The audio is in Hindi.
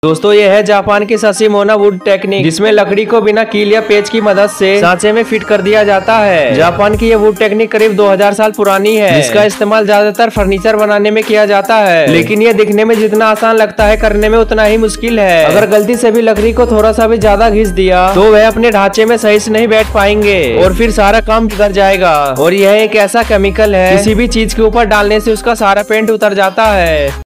दोस्तों ये है जापान की सशिमोनो वुड टेक्निक, जिसमें लकड़ी को बिना कील या पेच की मदद से सांचे में फिट कर दिया जाता है। जापान की ये वुड टेक्निक करीब 2000 साल पुरानी है, जिसका इस्तेमाल ज्यादातर फर्नीचर बनाने में किया जाता है। लेकिन ये दिखने में जितना आसान लगता है, करने में उतना ही मुश्किल है। अगर गलती से भी लकड़ी को थोड़ा सा भी ज्यादा घिस दिया तो वह अपने ढांचे में सही से नहीं बैठ पाएंगे और फिर सारा काम बिगड़ जाएगा। और यह एक ऐसा केमिकल है, किसी भी चीज के ऊपर डालने से उसका सारा पेंट उतर जाता है।